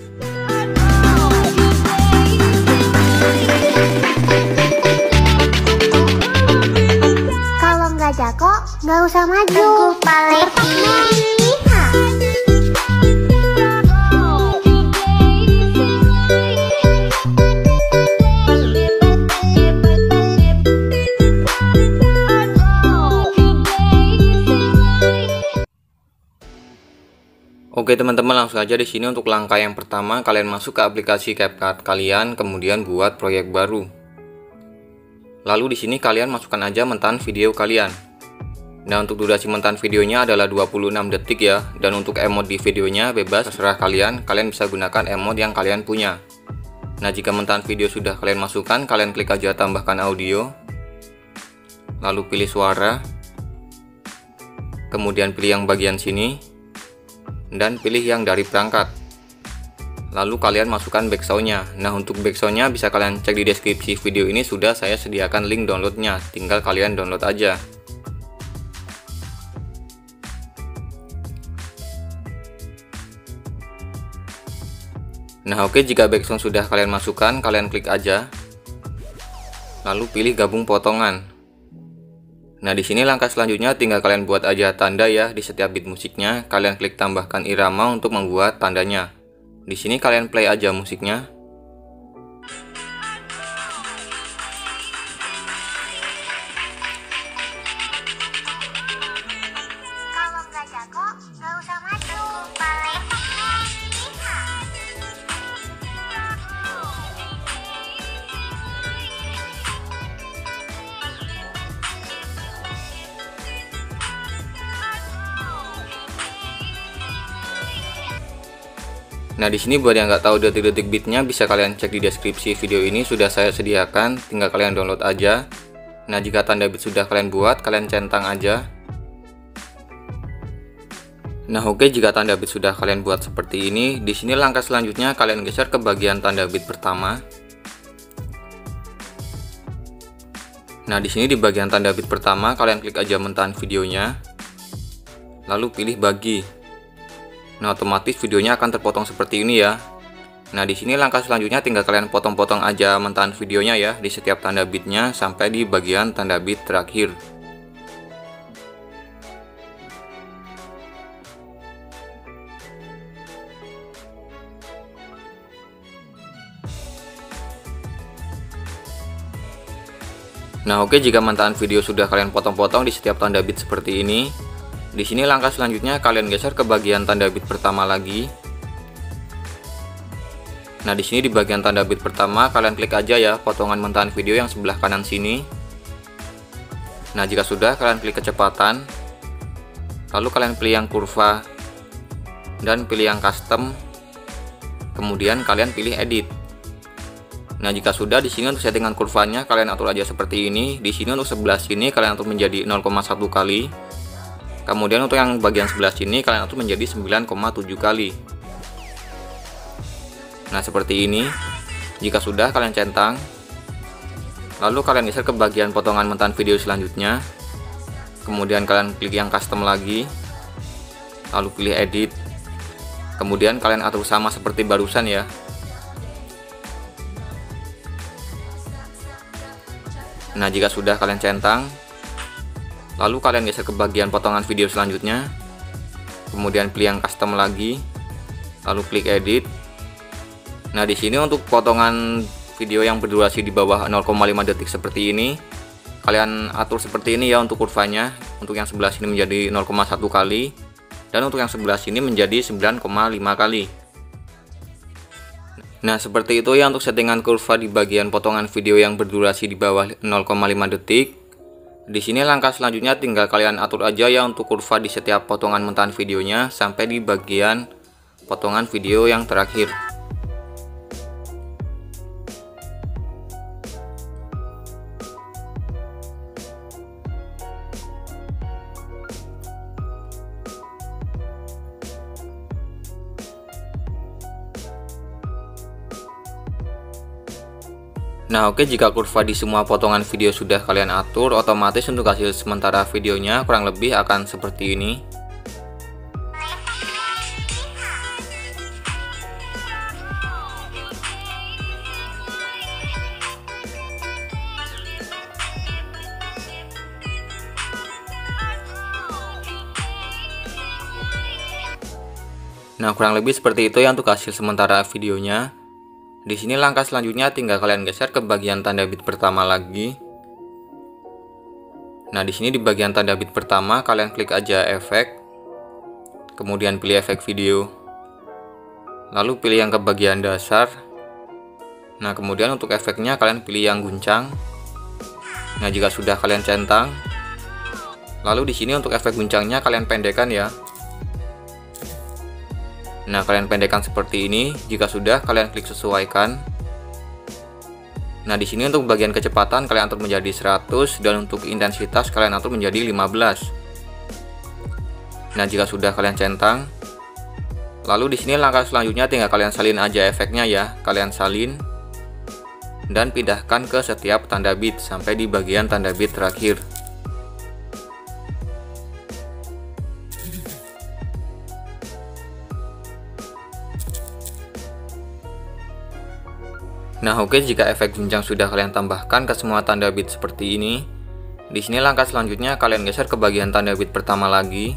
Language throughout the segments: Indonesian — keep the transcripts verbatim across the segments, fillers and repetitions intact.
Kalau nggak jago, nggak usah maju. Aku paling Oke teman-teman, langsung aja di sini untuk langkah yang pertama, kalian masuk ke aplikasi CapCut kalian, kemudian buat proyek baru. Lalu di sini kalian masukkan aja mentahan video kalian. Nah, untuk durasi mentahan videonya adalah dua puluh enam detik ya, dan untuk emot di videonya bebas terserah kalian, kalian bisa gunakan emot yang kalian punya. Nah, jika mentahan video sudah kalian masukkan, kalian klik aja tambahkan audio. Lalu pilih suara. Kemudian pilih yang bagian sini. Dan pilih yang dari perangkat. Lalu kalian masukkan backsoundnya. Nah, untuk backsoundnya bisa kalian cek di deskripsi video ini, sudah saya sediakan link downloadnya, tinggal kalian download aja. Nah, oke, jika backsound sudah kalian masukkan, kalian klik aja. Lalu pilih gabung potongan. Nah, di sini langkah selanjutnya tinggal kalian buat aja tanda ya di setiap beat musiknya. Kalian klik tambahkan irama untuk membuat tandanya. Di sini kalian play aja musiknya. kalau nggak jago, nggak usah maju. Aku paling Nah, di sini buat yang nggak tahu detik-detik beatnya bisa kalian cek di deskripsi video ini, sudah saya sediakan, tinggal kalian download aja. Nah, jika tanda beat sudah kalian buat, kalian centang aja. Nah, oke, jika tanda beat sudah kalian buat seperti ini, di sini langkah selanjutnya kalian geser ke bagian tanda beat pertama. Nah, di sini di bagian tanda beat pertama kalian klik aja mentahan videonya. Lalu pilih bagi. Nah, otomatis videonya akan terpotong seperti ini ya. Nah, di sini langkah selanjutnya tinggal kalian potong-potong aja mentahan videonya ya di setiap tanda beatnya sampai di bagian tanda beat terakhir. Nah, oke, jika mentahan video sudah kalian potong-potong di setiap tanda beat seperti ini, di sini langkah selanjutnya kalian geser ke bagian tanda beat pertama lagi. Nah, di sini di bagian tanda beat pertama kalian klik aja ya potongan mentahan video yang sebelah kanan sini. Nah, jika sudah kalian klik kecepatan. Lalu kalian pilih yang kurva dan pilih yang custom. Kemudian kalian pilih edit. Nah, jika sudah, di sini untuk settingan kurvanya kalian atur aja seperti ini. Di sini untuk sebelah sini kalian atur menjadi nol koma satu kali. Kemudian untuk yang bagian sebelah sini kalian atur menjadi sembilan koma tujuh kali. Nah, seperti ini. Jika sudah, kalian centang. Lalu kalian geser ke bagian potongan mentahan video selanjutnya. Kemudian kalian klik yang custom lagi. Lalu pilih edit. Kemudian kalian atur sama seperti barusan ya. Nah, jika sudah, kalian centang. Lalu kalian geser ke bagian potongan video selanjutnya. Kemudian pilih yang custom lagi. Lalu klik edit. Nah, di sini untuk potongan video yang berdurasi di bawah nol koma lima detik seperti ini, kalian atur seperti ini ya untuk kurvanya. Untuk yang sebelah sini menjadi nol koma satu kali dan untuk yang sebelah sini menjadi sembilan koma lima kali. Nah, seperti itu ya untuk settingan kurva di bagian potongan video yang berdurasi di bawah nol koma lima detik. Di sini langkah selanjutnya tinggal kalian atur aja ya untuk kurva di setiap potongan mentahan videonya sampai di bagian potongan video yang terakhir. Nah, oke, jika kurva di semua potongan video sudah kalian atur, otomatis untuk hasil sementara videonya kurang lebih akan seperti ini. Nah, kurang lebih seperti itu ya untuk hasil sementara videonya. Di sini langkah selanjutnya tinggal kalian geser ke bagian tanda bit pertama lagi. Nah, di sini di bagian tanda bit pertama kalian klik aja efek. Kemudian pilih efek video. Lalu pilih yang ke bagian dasar. Nah, kemudian untuk efeknya kalian pilih yang guncang. Nah, jika sudah kalian centang. Lalu di sini untuk efek guncangnya kalian pendekkan ya. Nah, kalian pendekkan seperti ini. Jika sudah, kalian klik sesuaikan. Nah, di sini untuk bagian kecepatan kalian atur menjadi seratus dan untuk intensitas kalian atur menjadi lima belas. Nah, jika sudah kalian centang, lalu di sini langkah selanjutnya tinggal kalian salin aja efeknya ya. Kalian salin dan pindahkan ke setiap tanda bit sampai di bagian tanda bit terakhir. Nah, oke, jika efek guncang sudah kalian tambahkan ke semua tanda bit seperti ini, di sini langkah selanjutnya kalian geser ke bagian tanda bit pertama lagi.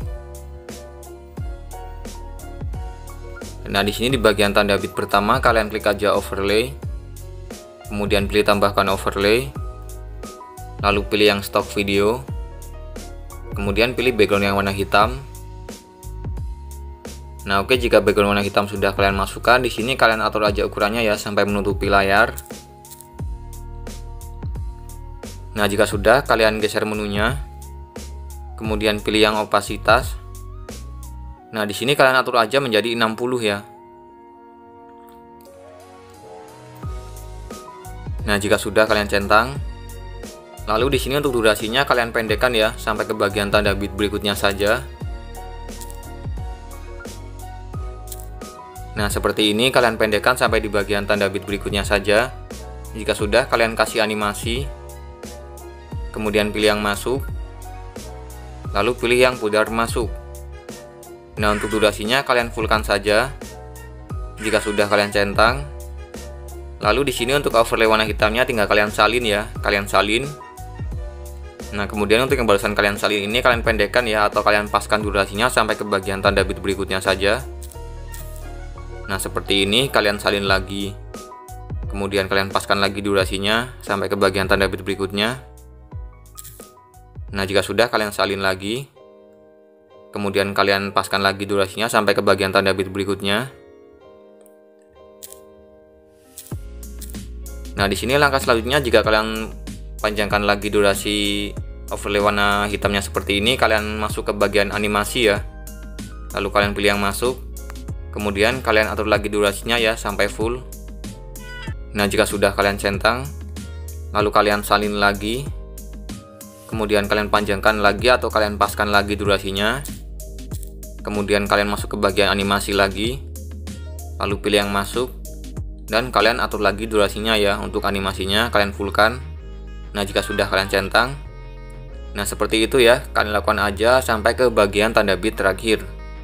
Nah, di sini di bagian tanda bit pertama kalian klik aja overlay, kemudian pilih tambahkan overlay, lalu pilih yang stock video, kemudian pilih background yang warna hitam. Nah, oke, jika background warna hitam sudah kalian masukkan, di sini kalian atur aja ukurannya ya sampai menutupi layar. Nah, jika sudah kalian geser menunya, kemudian pilih yang opasitas. Nah, di sini kalian atur aja menjadi enam puluh ya. Nah, jika sudah kalian centang, lalu di sini untuk durasinya kalian pendekkan ya sampai ke bagian tanda bit berikutnya saja. Nah, seperti ini kalian pendekkan sampai di bagian tanda bit berikutnya saja. Jika sudah, kalian kasih animasi, kemudian pilih yang masuk, lalu pilih yang pudar masuk. Nah, untuk durasinya kalian fullkan saja. Jika sudah kalian centang, lalu di sini untuk overlay warna hitamnya tinggal kalian salin ya, kalian salin. Nah, kemudian untuk yang barusan kalian salin ini kalian pendekkan ya, atau kalian paskan durasinya sampai ke bagian tanda bit berikutnya saja. Nah, seperti ini kalian salin lagi, kemudian kalian paskan lagi durasinya sampai ke bagian tanda bit berikutnya. Nah, jika sudah kalian salin lagi, kemudian kalian paskan lagi durasinya sampai ke bagian tanda bit berikutnya. Nah, di sini langkah selanjutnya jika kalian panjangkan lagi durasi overlay warna hitamnya seperti ini, kalian masuk ke bagian animasi ya. Lalu kalian pilih yang masuk. Kemudian kalian atur lagi durasinya ya sampai full. Nah, jika sudah kalian centang, lalu kalian salin lagi, kemudian kalian panjangkan lagi atau kalian paskan lagi durasinya. Kemudian kalian masuk ke bagian animasi lagi, lalu pilih yang masuk, dan kalian atur lagi durasinya ya. Untuk animasinya kalian fullkan. Nah, jika sudah kalian centang, nah seperti itu ya, kalian lakukan aja sampai ke bagian tanda bit terakhir.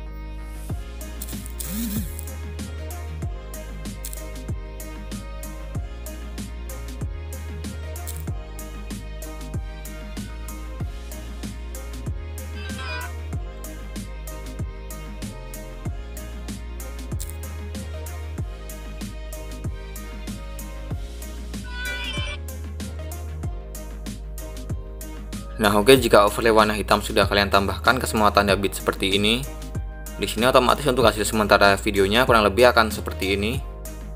Nah, oke, jika overlay warna hitam sudah kalian tambahkan ke semua tanda bit seperti ini, di sini otomatis untuk hasil sementara videonya kurang lebih akan seperti ini.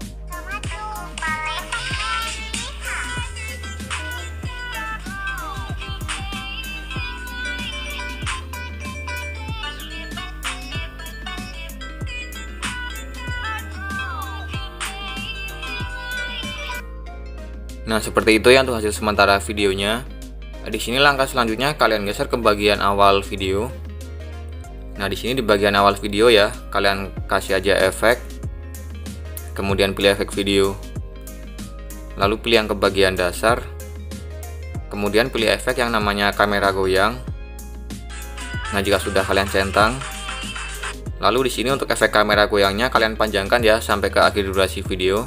Nah, seperti itu ya untuk hasil sementara videonya. Di sini langkah selanjutnya kalian geser ke bagian awal video. Nah, di sini di bagian awal video ya, kalian kasih aja efek. Kemudian pilih efek video. Lalu pilih yang ke bagian dasar. Kemudian pilih efek yang namanya kamera goyang. Nah, jika sudah kalian centang, lalu di sini untuk efek kamera goyangnya kalian panjangkan ya sampai ke akhir durasi video.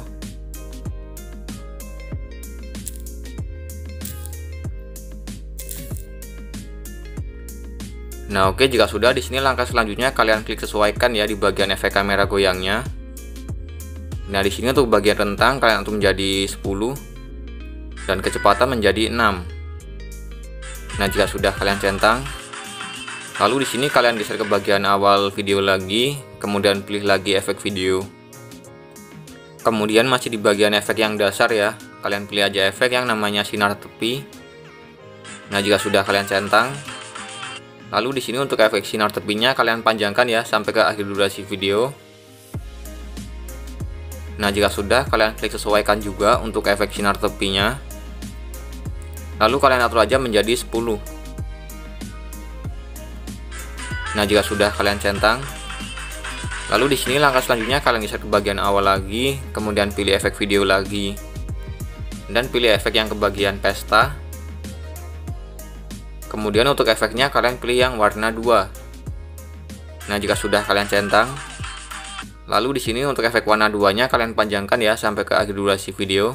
Nah, oke, jika sudah, di sini langkah selanjutnya kalian klik sesuaikan ya di bagian efek kamera goyangnya. Nah, di sini untuk bagian rentang kalian atur menjadi sepuluh dan kecepatan menjadi enam. Nah, jika sudah kalian centang, lalu di sini kalian geser ke bagian awal video lagi, kemudian pilih lagi efek video. Kemudian masih di bagian efek yang dasar ya, kalian pilih aja efek yang namanya sinar tepi. Nah, jika sudah kalian centang, lalu di sini untuk efek sinar tepinya kalian panjangkan ya sampai ke akhir durasi video. Nah, jika sudah kalian klik sesuaikan juga untuk efek sinar tepinya. Lalu kalian atur aja menjadi sepuluh. Nah, jika sudah kalian centang, lalu di sini langkah selanjutnya kalian geser ke bagian awal lagi, kemudian pilih efek video lagi, dan pilih efek yang ke bagian pesta. Kemudian untuk efeknya kalian pilih yang warna dua. Nah, jika sudah kalian centang, lalu di sini untuk efek warna dua-nya kalian panjangkan ya sampai ke akhir durasi video.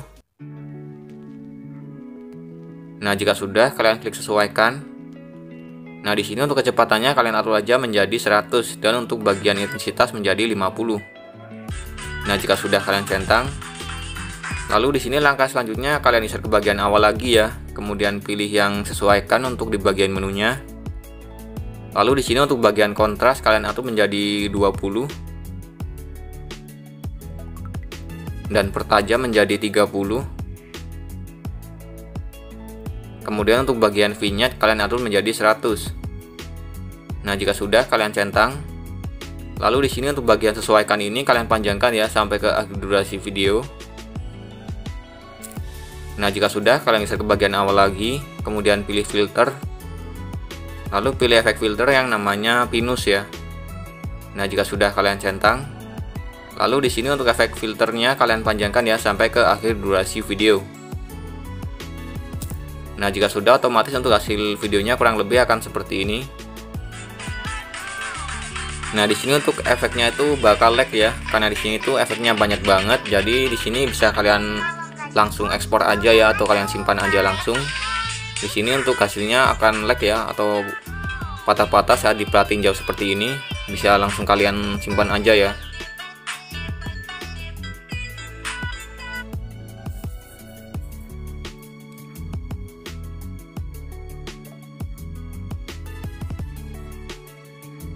Nah, jika sudah kalian klik sesuaikan. Nah, di sini untuk kecepatannya kalian atur aja menjadi seratus dan untuk bagian intensitas menjadi lima puluh. Nah, jika sudah kalian centang, lalu di sini langkah selanjutnya kalian geser ke bagian awal lagi ya. Kemudian pilih yang sesuaikan untuk di bagian menunya. Lalu di sini untuk bagian kontras kalian atur menjadi dua puluh dan pertajam menjadi tiga puluh. Kemudian untuk bagian vignette kalian atur menjadi seratus. Nah, jika sudah kalian centang, lalu di sini untuk bagian sesuaikan ini kalian panjangkan ya sampai ke akhir durasi video. Nah, jika sudah kalian geser ke bagian awal lagi, kemudian pilih filter, lalu pilih efek filter yang namanya pinus ya. Nah, jika sudah kalian centang, lalu di sini untuk efek filternya kalian panjangkan ya sampai ke akhir durasi video. Nah, jika sudah, otomatis untuk hasil videonya kurang lebih akan seperti ini. Nah, di sini untuk efeknya itu bakal lag ya, karena di sini tuh efeknya banyak banget. Jadi di sini bisa kalian langsung ekspor aja ya, atau kalian simpan aja langsung. Di sini untuk hasilnya akan lag ya, atau patah-patah saat diperhatiin jauh seperti ini. Bisa langsung kalian simpan aja ya.